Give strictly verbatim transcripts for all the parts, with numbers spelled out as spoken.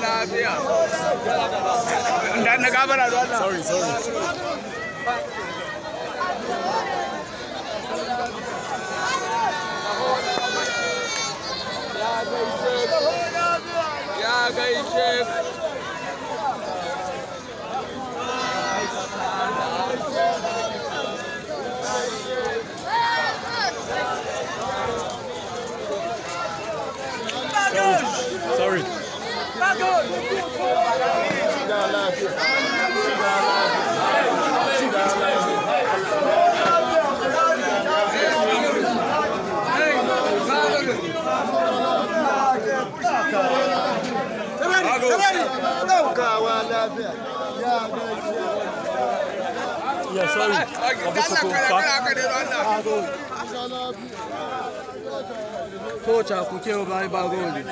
lafiya. Dan na gabara da Allah. Sorry, sorry. Ya gaishe. Sorry. Yeah, sorry. Coach, I could kill my bagoli.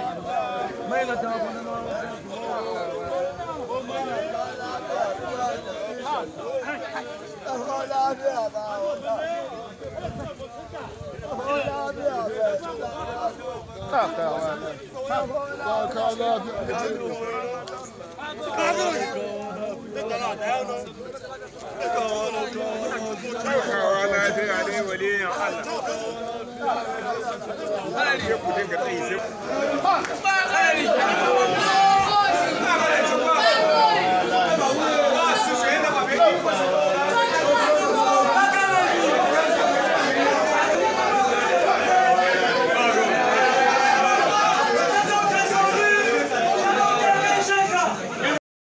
Hey!